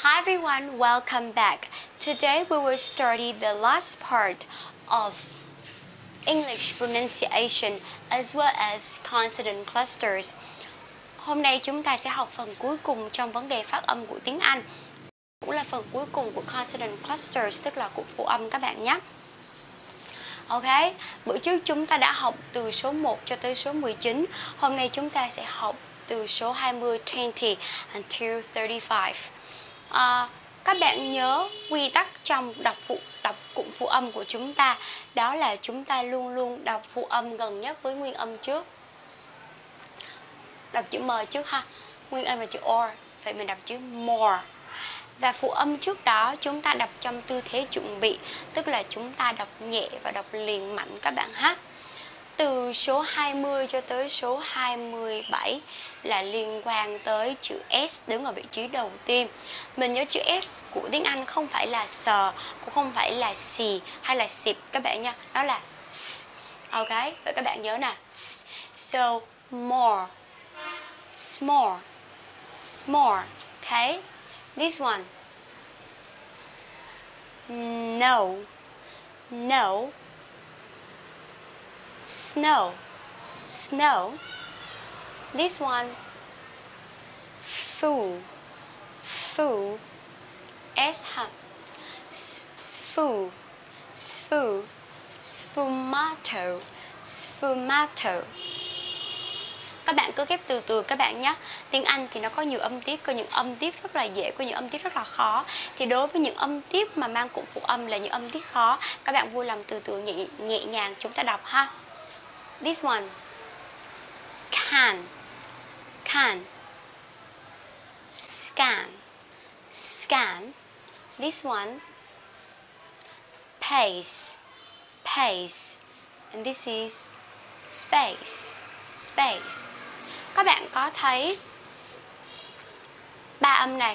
Hi everyone, welcome back. Today we will study the last part of English pronunciation as well as consonant clusters. Hôm nay chúng ta sẽ học phần cuối cùng trong vấn đề phát âm của tiếng Anh. Cũng là phần cuối cùng của consonant clusters, tức là cụm phụ âm các bạn nhé. Ok, bữa trước chúng ta đã học từ số 1 cho tới số 19. Hôm nay chúng ta sẽ học từ số 20, 20 until 35. Các bạn nhớ quy tắc trong đọc cụm phụ âm của chúng ta, đó là chúng ta luôn luôn đọc phụ âm gần nhất với nguyên âm trước. Đọc chữ M trước ha, nguyên âm là chữ OR, vậy mình đọc chữ more. Và phụ âm trước đó chúng ta đọc trong tư thế chuẩn bị, tức là chúng ta đọc nhẹ và đọc liền mạnh các bạn ha. Từ số 20 cho tới số 27 là liên quan tới chữ S đứng ở vị trí đầu tiên. Mình nhớ chữ S của tiếng Anh không phải là sờ, cũng không phải là xì hay là xịp các bạn nha. Đó là S. Ok, vậy các bạn nhớ nè. So, more, small, small. Okay, this one. No, no. Snow, snow. This one. Fool, fool. S ha. Fool, fool. Sfumato, sfumato. Các bạn cứ ghép từ từ các bạn nhé. Tiếng Anh thì nó có nhiều âm tiết, có những âm tiết rất là dễ, có những âm tiết rất là khó. Thì đối với những âm tiết mà mang cụm phụ âm là những âm tiết khó, các bạn vui lòng từ từ nhẹ nhàng chúng ta đọc ha. This one. Can, can. Scan, scan. This one. Pace, pace. And this is space, space. Các bạn có thấy ba âm này?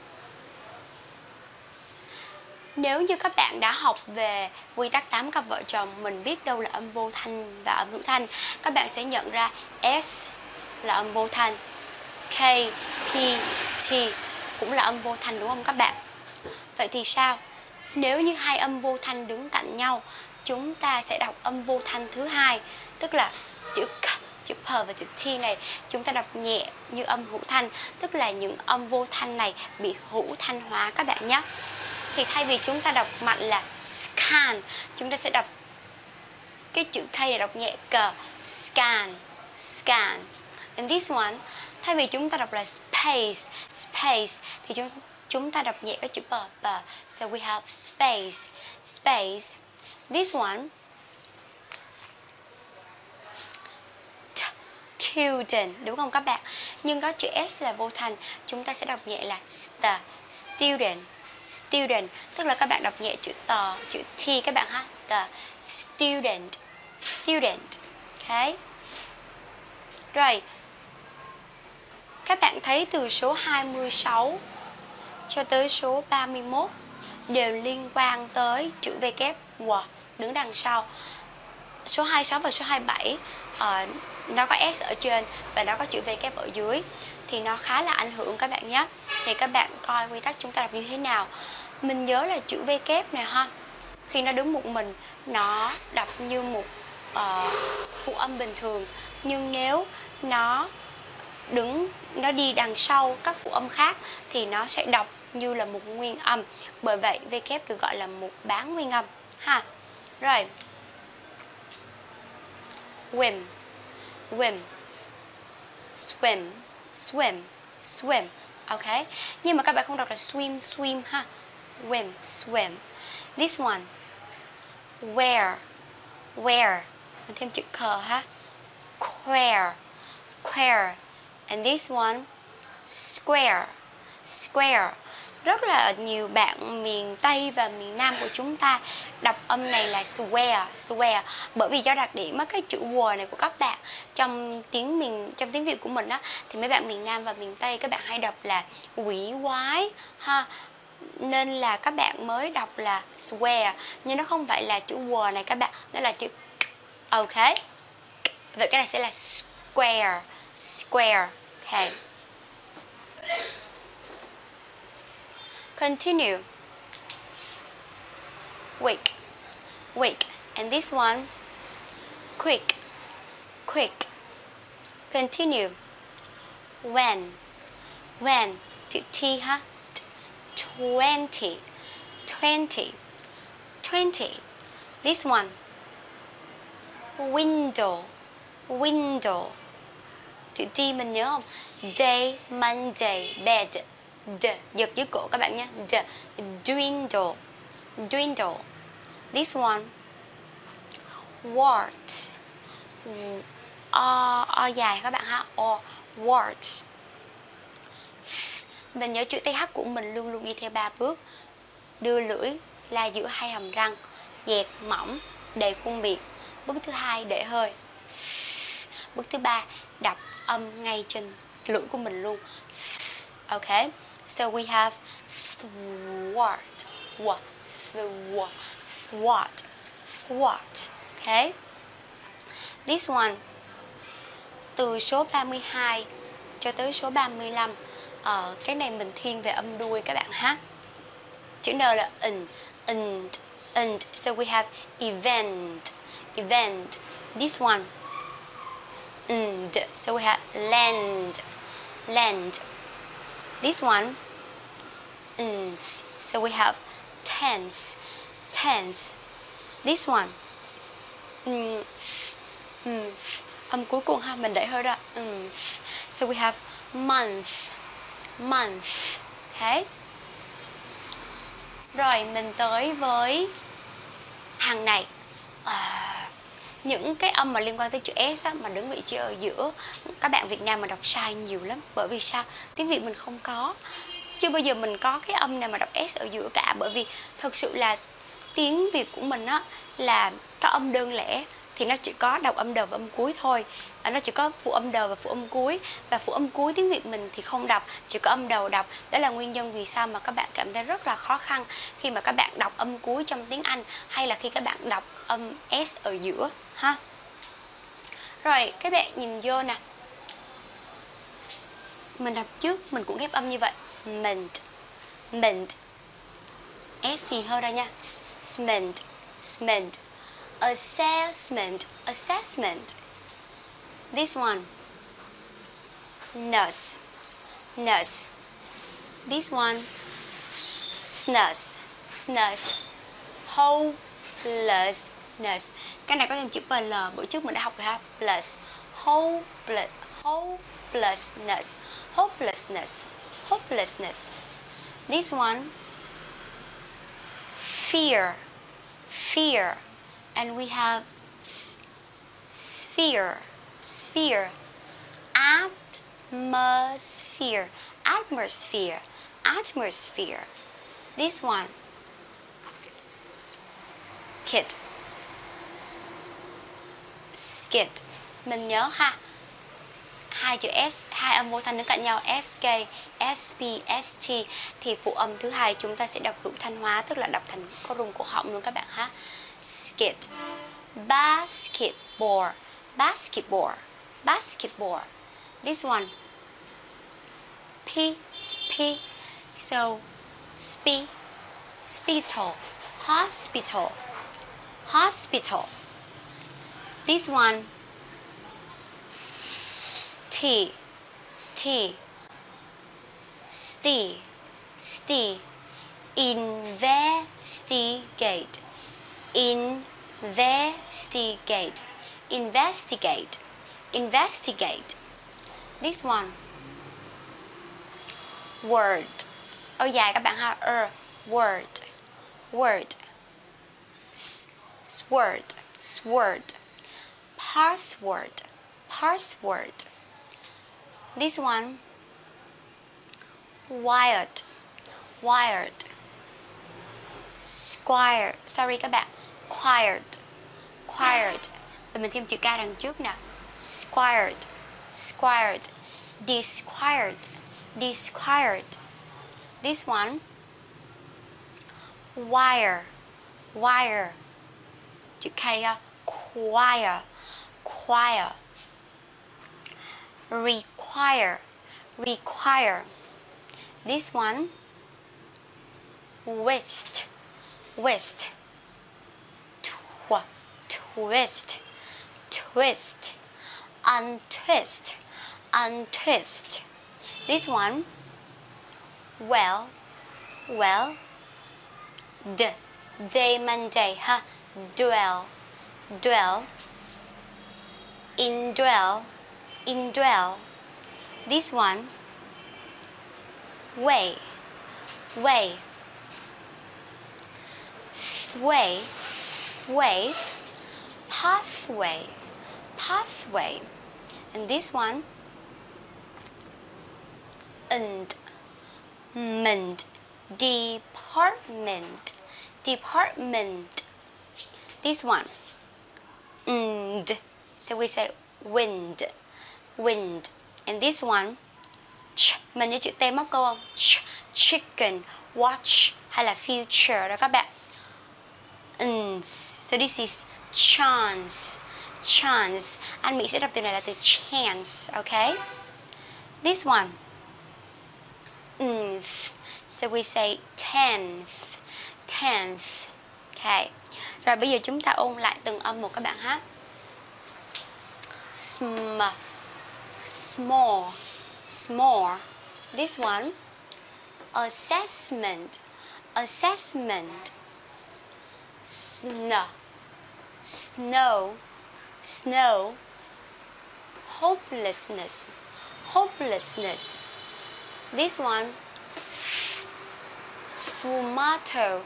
Nếu như các bạn đã học về quy tắc 8 cặp vợ chồng, mình biết đâu là âm vô thanh và âm hữu thanh, các bạn sẽ nhận ra S là âm vô thanh, K, P, T cũng là âm vô thanh đúng không các bạn? Vậy thì sao? Nếu như hai âm vô thanh đứng cạnh nhau, chúng ta sẽ đọc âm vô thanh thứ hai, tức là chữ K, chữ P và chữ T này chúng ta đọc nhẹ như âm hữu thanh, tức là những âm vô thanh này bị hữu thanh hóa các bạn nhé. Thì thay vì chúng ta đọc mạnh là scan, chúng ta sẽ đọc cái chữ K để đọc nhẹ cờ, scan, scan. And this one, thay vì chúng ta đọc là space, space thì chúng ta đọc nhẹ cái chữ p. So we have space, space. This one. Student, đúng không các bạn? Nhưng đó chữ S là vô thanh, chúng ta sẽ đọc nhẹ là student, student, tức là các bạn đọc nhẹ chữ tờ, chữ T các bạn ha. The student, student. Ok. Rồi. Các bạn thấy từ số 26 cho tới số 31 đều liên quan tới chữ V kép W đứng đằng sau. Số 26 và số 27 nó có S ở trên và nó có chữ V kép ở dưới, thì nó khá là ảnh hưởng các bạn nhé. Thì các bạn coi quy tắc chúng ta đọc như thế nào. Mình nhớ là chữ V kép này ha, khi nó đứng một mình nó đọc như một phụ âm bình thường, nhưng nếu nó đi đằng sau các phụ âm khác thì nó sẽ đọc như là một nguyên âm. Bởi vậy V kép được gọi là một bán nguyên âm ha. Rồi. Swim, swim, swim, swim, swim. Ok. Nhưng mà các bạn không đọc là swim, swim ha. Swim, swim. This one. Wear, wear. Mình thêm chữ cờ ha. Queer, queer. And this one. Square, square. Rất là nhiều bạn miền Tây và miền Nam của chúng ta đọc âm này là square, square. Bởi vì do đặc điểm cái chữ W này của các bạn trong tiếng Việt của mình á, thì mấy bạn miền Nam và miền Tây các bạn hay đọc là quỷ quái ha, nên là các bạn mới đọc là square, nhưng nó không phải là chữ W này các bạn, nó là chữ ok. Vậy cái này sẽ là square, square. Ok. Continue. Weak. Weak. And this one, quick. Quick. Continue. When. When. Chữ T ha. 20. 20. 20. This one. Window. Window. Chữ D mình nhớ không? Day, Monday, bed. D. Giật dưới cổ các bạn nhé. D. Dwindle. Dwindle. This one. Warts. O dài các bạn ha. O. Warts. Mình nhớ chữ TH của mình luôn luôn đi theo 3 bước. Đưa lưỡi la giữa hai hàm răng, dẹt mỏng, đầy khuôn miệng. Bước thứ hai để hơi. Bước thứ ba đọc âm ngay trên lưỡi của mình luôn. Okay, so we have thwart, thwart, thwart, thwart. Okay, this one từ số 32 cho tới số 35. Cái này mình thiên về âm đuôi các bạn ha. Chữ N là and. So we have event, event. This one, and. So we have land, land. This one, ns. So we have tense, tense. This one, âm cuối cùng ha, mình đẩy hơi ra. So we have month, month. Okay. Rồi mình tới với hàng này. Những cái âm mà liên quan tới chữ S á, mà đứng vị trí ở giữa, các bạn Việt Nam mà đọc sai nhiều lắm. Bởi vì sao? Tiếng Việt mình không có. Chưa bao giờ mình có cái âm nào mà đọc S ở giữa cả. Bởi vì thật sự là tiếng Việt của mình á, là các âm đơn lẻ thì nó chỉ có đọc âm đầu và âm cuối thôi. Nó chỉ có phụ âm đầu và phụ âm cuối. Và phụ âm cuối tiếng Việt mình thì không đọc, chỉ có âm đầu đọc. Đó là nguyên nhân vì sao mà các bạn cảm thấy rất là khó khăn khi mà các bạn đọc âm cuối trong tiếng Anh, hay là khi các bạn đọc âm S ở giữa ha. Rồi các bạn nhìn vô nè, mình đọc trước mình cũng ghép âm như vậy. Mint, mint. S xì hơi ra nha. Smint, smint. Assessment, assessment. This one, nurse, nurse. This one, snus, snus. Hopelessness. Cái này có thêm chữ PL, bữa trước mình đã học rồi ha. Plus, hopelessness, hopelessness, hopelessness. This one, fear, fear. And we have sphere, sphere. Atmosphere, atmosphere, atmosphere. This one, kid, skid. Mình nhớ ha, hai chữ S, hai âm vô thanh đứng cạnh nhau, SK, SP, ST, thì phụ âm thứ hai chúng ta sẽ đọc hữu thanh hóa, tức là đọc thành có rung cổ họng luôn các bạn ha. Skid. Basketball, basketball, basketball. This one, P. So spital, hospital, hospital. This one, T. Investigate, investigate, investigate, investigate. This one, word. Dài các bạn ha. Word, word. Sword, sword. Password, password. This one, wired, wired. Squire, sorry các bạn. Quired, quired. Và mình thêm chữ K đằng trước nè. Squired, squired. Disquired, disquired. This one, wire, wire. Chữ K ha. Choir, choir. Require, require. This one, twist, twist, twist, twist, untwist, untwist. This one, well, day Monday ha, dwell, indwell. This one, way, pathway. And this one, department. This one, so we say wind. And this one, mình nhớ chữ T móc câu không? Chicken, watch hay là future đó các bạn. So this is chance. Anh Mỹ sẽ đọc từ này là từ chance, okay? This one, so we say 10th. Okay. Rồi bây giờ chúng ta ôn lại từng âm một các bạn ha. Small. This one, assessment. Snow. Hopelessness. This one, sfumato.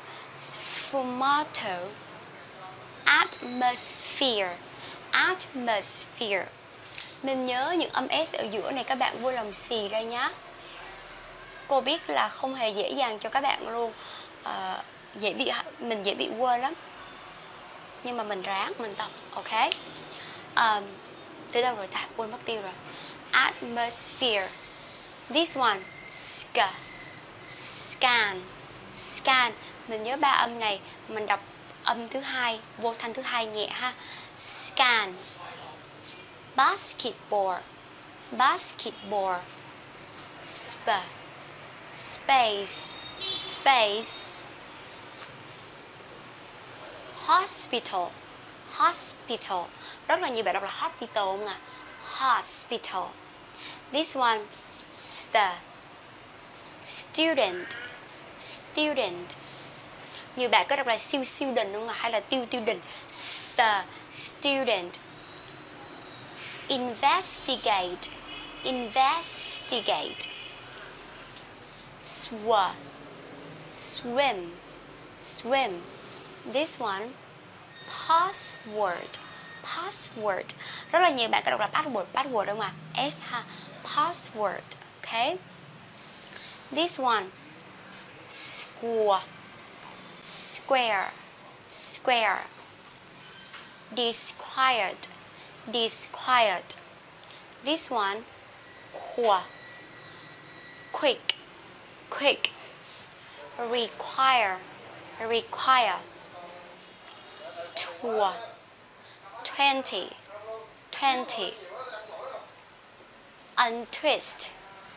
Atmosphere. Mình nhớ những âm S ở giữa này các bạn vui lòng xì ra nhá. Cô biết là không hề dễ dàng cho các bạn luôn. Mình dễ bị quên lắm. Nhưng mà mình ráng, mình tập, ok? Từ đâu rồi ta? Quên mất tiêu rồi. Atmosphere. This one, scan. Mình nhớ ba âm này, mình đọc âm thứ hai, vô thanh thứ hai nhẹ ha. Scan. Basketball. Space. Hospital. Rất là nhiều bạn đọc là hospital không ạ? Hospital. This one, student. Nhiều bạn có đọc là siêu đình không ạ? Hay là tiêu đình? Student. Investigate. Swim. This one, password. Rất là nhiều bạn có đọc là password không ạ? S ha. Password. Okay. This one, square. Disquiet. This one, quick. Require. Tour. 20. Untwist.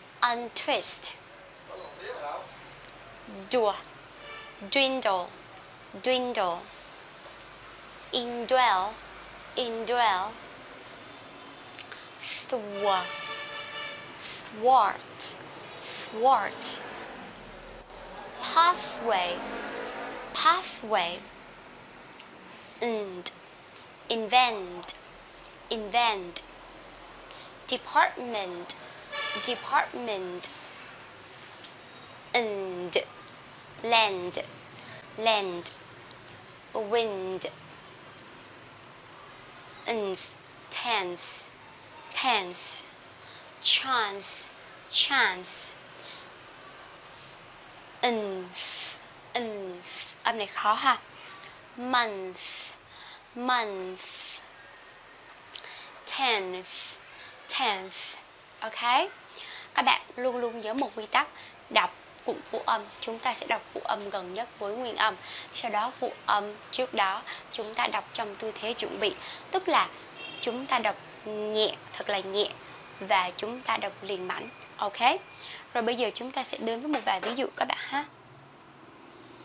Dwindle. Indwell. Thwart. Pathway. Invent. Department. Land. Wind. Tense. Chance. Âm này khó ha. Month. 10th. Ok. Các bạn luôn luôn nhớ một quy tắc: đọc cụm phụ âm, chúng ta sẽ đọc phụ âm gần nhất với nguyên âm. Sau đó phụ âm trước đó chúng ta đọc trong tư thế chuẩn bị, tức là chúng ta đọc nhẹ, thật là nhẹ, và chúng ta đọc liền mảnh. Ok. Rồi bây giờ chúng ta sẽ đến với một vài ví dụ các bạn ha.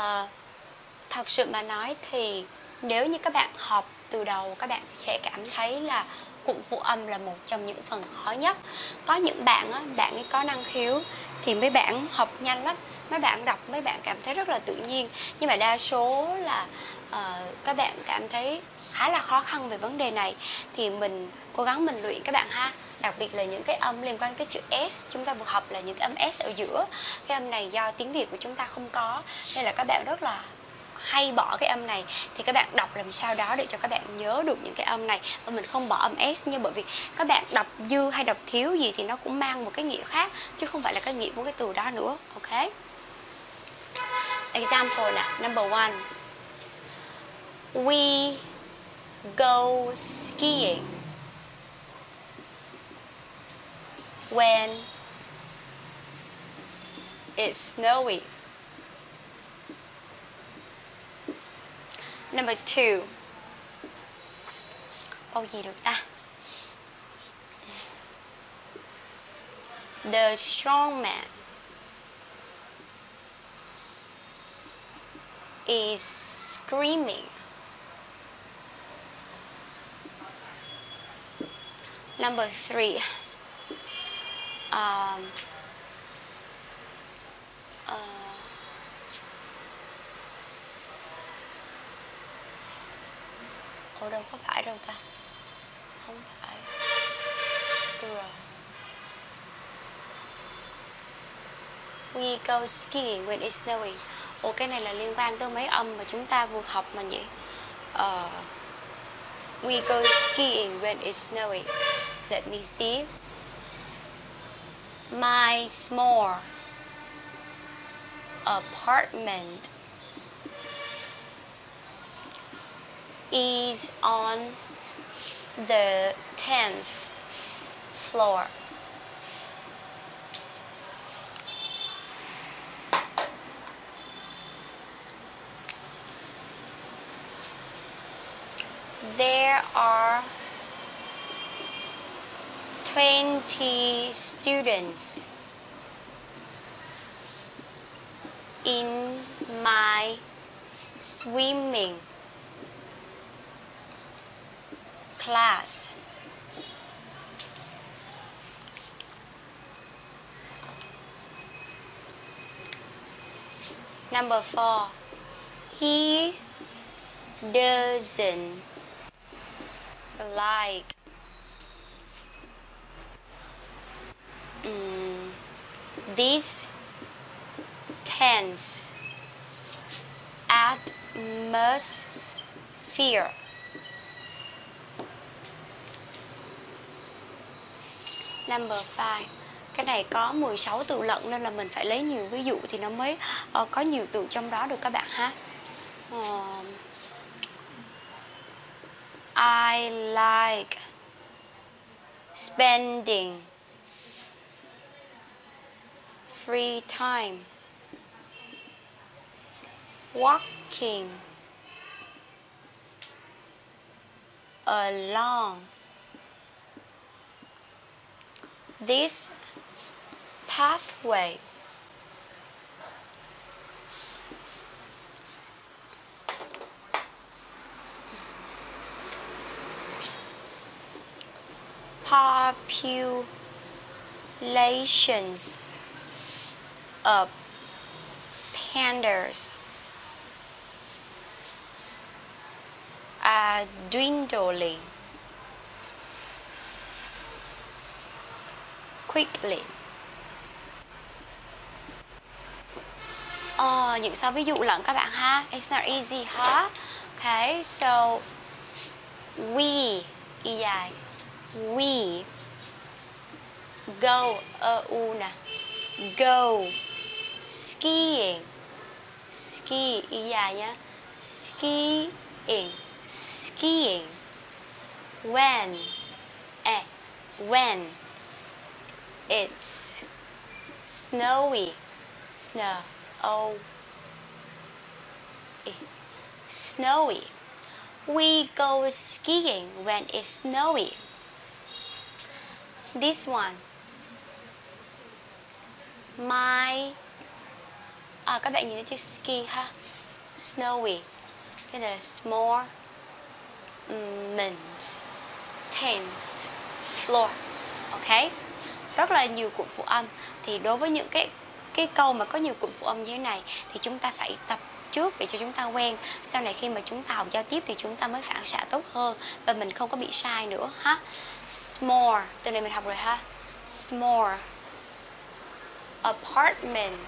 Thật sự mà nói thì nếu như các bạn học từ đầu, các bạn sẽ cảm thấy là cụm phụ âm là một trong những phần khó nhất. Có những bạn á, bạn ấy có năng khiếu thì mấy bạn học nhanh lắm, mấy bạn đọc mấy bạn cảm thấy rất là tự nhiên. Nhưng mà đa số là các bạn cảm thấy khá là khó khăn về vấn đề này, thì mình cố gắng mình luyện các bạn ha. Đặc biệt là những cái âm liên quan tới chữ S, chúng ta vừa học là những cái âm S ở giữa. Cái âm này do tiếng Việt của chúng ta không có, nên là các bạn rất là hay bỏ cái âm này. Thì các bạn đọc làm sao đó để cho các bạn nhớ được những cái âm này, và mình không bỏ âm S nha, bởi vì các bạn đọc dư hay đọc thiếu gì thì nó cũng mang một cái nghĩa khác, chứ không phải là cái nghĩa của cái từ đó nữa. Ok. Example là number 1. We go skiing when it's snowy. Number 2. Câu gì được ta? The strong man is screaming. Number 3. Đâu có phải đâu ta. Không phải. Squirrel. We go skiing when it's snowy. Ồ, cái này là liên quan tới mấy âm mà chúng ta vừa học mà nhỉ? We go skiing when it's snowy. Let me see. My small apartment is on the 10th floor. There are 20 students in my swimming class. Number 4. He doesn't like this tense atmosphere. Number 5. Cái này có 16 từ lận nên là mình phải lấy nhiều ví dụ thì nó mới có nhiều từ trong đó được các bạn ha. I like spending free time walking along this pathway. Populations of pandas are dwindling quickly. Những số ví dụ lận các bạn ha. It's not easy ha. Okay, so we y dài. We go nè. Go skiing. Ski y dài nhá. Skiing. Skiing. When when it's snowy. Snowy. We go skiing when it's snowy. This one. My các bạn nhìn thấy chữ ski ha. snowy. Cái này là small mint 10th floor. Ok, rất là nhiều cụm phụ âm. Thì đối với những cái câu mà có nhiều cụm phụ âm như thế này thì chúng ta phải tập trước để cho chúng ta quen. Sau này khi mà chúng ta học giao tiếp thì chúng ta mới phản xạ tốt hơn và mình không có bị sai nữa ha. Small, từ này mình học rồi ha. Small apartment.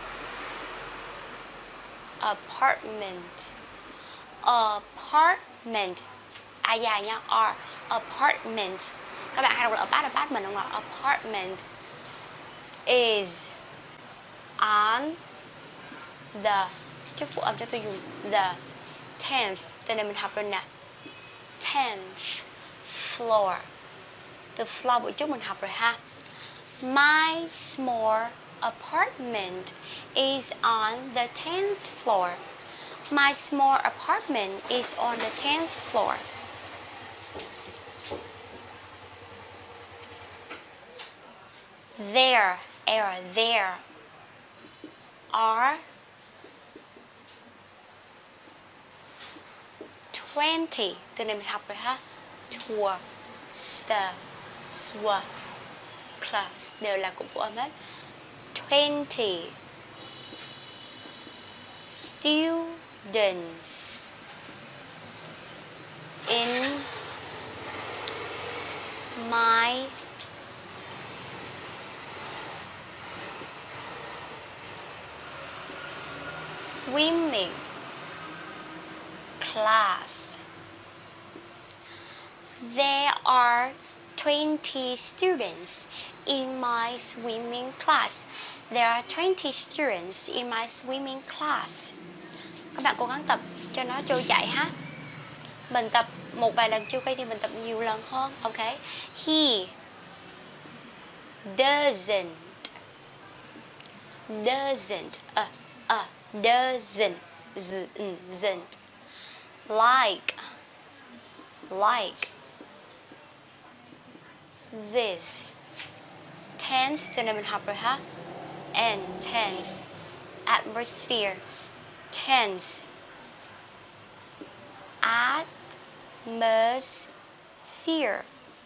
Apartment. Apartment. À dài nha. Apartment. Các bạn hay đọc là apartment không ạ? Apartment is on the, chữ phụ âm cho tôi dùng the 10th. Từ này mình học rồi nè. 10th floor. Từ floor buổi trước mình học rồi ha. My small apartment is on the 10th floor. My small apartment is on the 10th floor. There are 20. Từ này mình học rồi ha. Tour, stir, swir, class đều là cụm phụ âm hết. 20 students in my swimming class. There are 20 students in my swimming class. There are 20 students in my swimming class. Các bạn cố gắng tập cho nó trôi chảy ha. Mình tập một vài lần chưa quen thì mình tập nhiều lần hơn. Ok. He doesn't like this. Tense, từ này mình học rồi ha. And tense, atmosphere. Tense, atmosphere.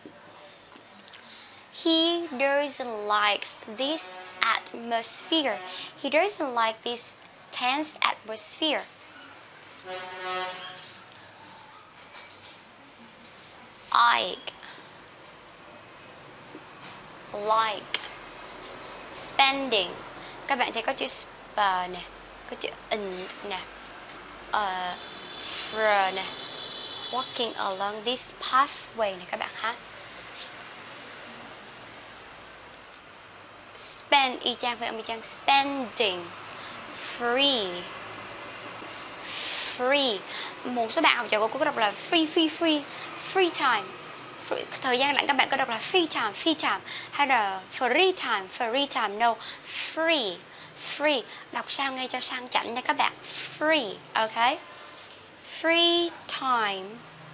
He doesn't like this atmosphere. He doesn't like this tense atmosphere. I like spending. Các bạn thấy có chữ sp nè, có chữ int nè, for nè, walking along this pathway nè các bạn ha. Spend y chang với âm y chang. Spending. Free. Một số bạn học trò cô có đọc là free time. Thời gian rảnh các bạn có đọc là free time hay là free time. No, free đọc sao nghe cho sang chảnh nha các bạn. Free. Ok, free time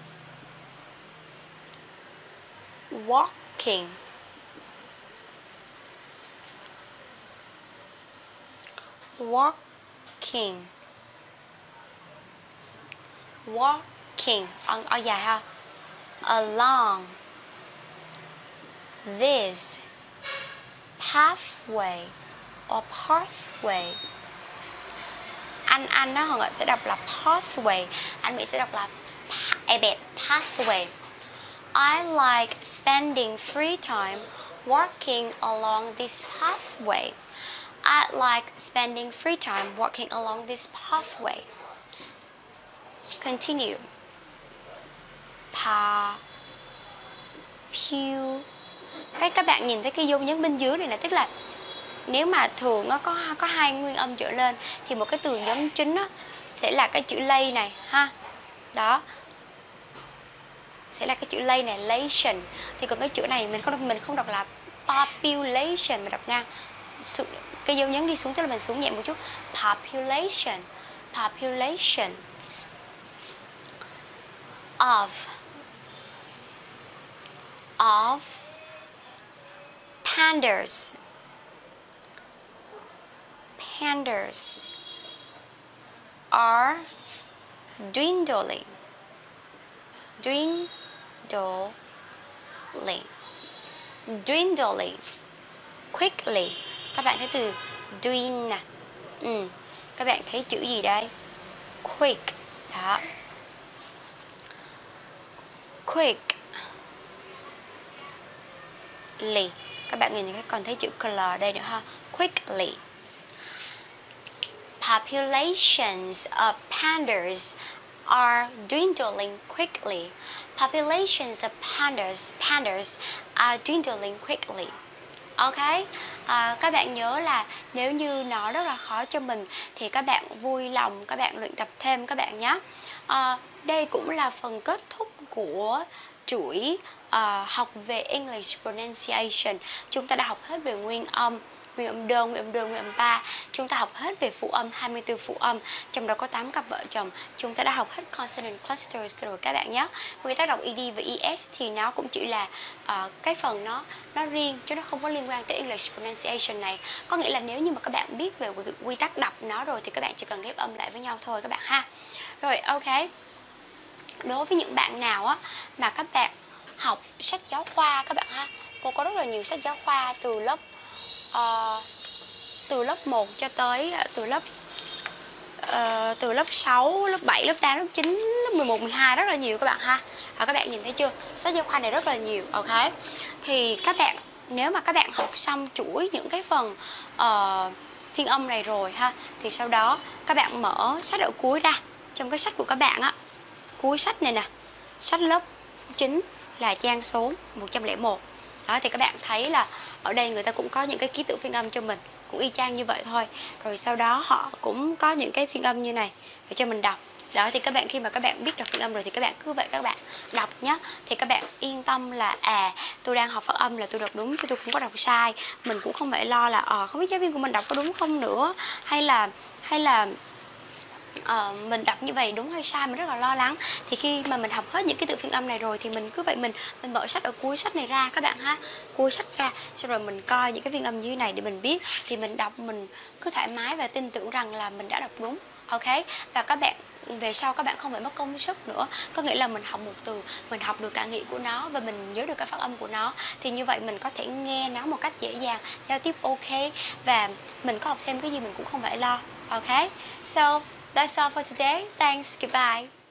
walking. Ở dài ha. Along this pathway or pathway. Anh đó họ sẽ đọc là pathway, anh Mỹ sẽ đọc là pathway. I like spending free time walking along this pathway. I like spending free time walking along this pathway. Continue. Các bạn nhìn thấy cái dấu nhấn bên dưới này là tức là nếu mà thường nó có hai nguyên âm trở lên thì một cái từ nhấn chính đó sẽ là cái chữ lay này ha. Đó. Sẽ là cái chữ lay này, lation. Thì còn cái chữ này mình không đọc là population mà đọc ngang. Cái dấu nhấn đi xuống tức là mình xuống nhẹ một chút. Population of pandas are dwindling. Dwindling. Dwindling. Quickly. Các bạn thấy từ dwin nè. Các bạn thấy chữ gì đây? Quick. Đó. Quick. Ly. Các bạn nhìn thấy còn thấy chữ cl đây nữa ha. Quickly. Populations of pandas are dwindling quickly. Populations of pandas are dwindling quickly. Ok, các bạn nhớ là nếu như nó rất là khó cho mình thì các bạn vui lòng các bạn luyện tập thêm các bạn nhé. Đây cũng là phần kết thúc của chuỗi học về English pronunciation. Chúng ta đã học hết về nguyên âm đơn, nguyên âm đơn, nguyên âm ba. Chúng ta học hết về phụ âm, 24 phụ âm, trong đó có 8 cặp vợ chồng. Chúng ta đã học hết consonant clusters rồi các bạn nhé. Với tác động ed và es thì nó cũng chỉ là cái phần nó riêng chứ nó không có liên quan tới English pronunciation này. Có nghĩa là nếu như mà các bạn biết về quy tắc đọc nó rồi thì các bạn chỉ cần ghép âm lại với nhau thôi các bạn ha. Rồi ok. Đối với những bạn nào á mà các bạn học sách giáo khoa các bạn ha, cô có rất là nhiều sách giáo khoa từ lớp 1 cho tới từ lớp 6, lớp 7, lớp 8, lớp 9, lớp 11, 12 rất là nhiều các bạn ha. Các bạn nhìn thấy chưa? Sách giáo khoa này rất là nhiều. Ok. Thì các bạn nếu mà các bạn học xong chuỗi những cái phần phiên âm này rồi ha, thì sau đó các bạn mở sách ở cuối ra. Trong cái sách của các bạn á, cuối sách này nè, sách lớp 9 là trang số 101. Đó thì các bạn thấy là ở đây người ta cũng có những cái ký tự phiên âm cho mình, cũng y chang như vậy thôi. Rồi sau đó họ cũng có những cái phiên âm như này để cho mình đọc. Đó thì các bạn khi mà các bạn biết đọc phiên âm rồi thì các bạn cứ vậy các bạn đọc nhé. Thì các bạn yên tâm là tôi đang học phát âm là tôi đọc đúng chứ tôi không có đọc sai. Mình cũng không phải lo là không biết giáo viên của mình đọc có đúng không nữa, hay là mình đọc như vậy đúng hay sai, mình rất là lo lắng. Thì khi mà mình học hết những cái từ phiên âm này rồi thì mình cứ vậy mình mở sách ở cuối sách này ra các bạn ha, cuối sách ra, sau rồi mình coi những cái phiên âm như thế này để mình biết, thì mình đọc mình cứ thoải mái và tin tưởng rằng là mình đã đọc đúng. Ok. Và các bạn về sau các bạn không phải mất công sức nữa, có nghĩa là mình học một từ mình học được cả nghĩa của nó và mình nhớ được cả phát âm của nó, thì như vậy mình có thể nghe nó một cách dễ dàng, giao tiếp ok, và mình có học thêm cái gì mình cũng không phải lo. Ok. So that's all for today. Thanks. Goodbye.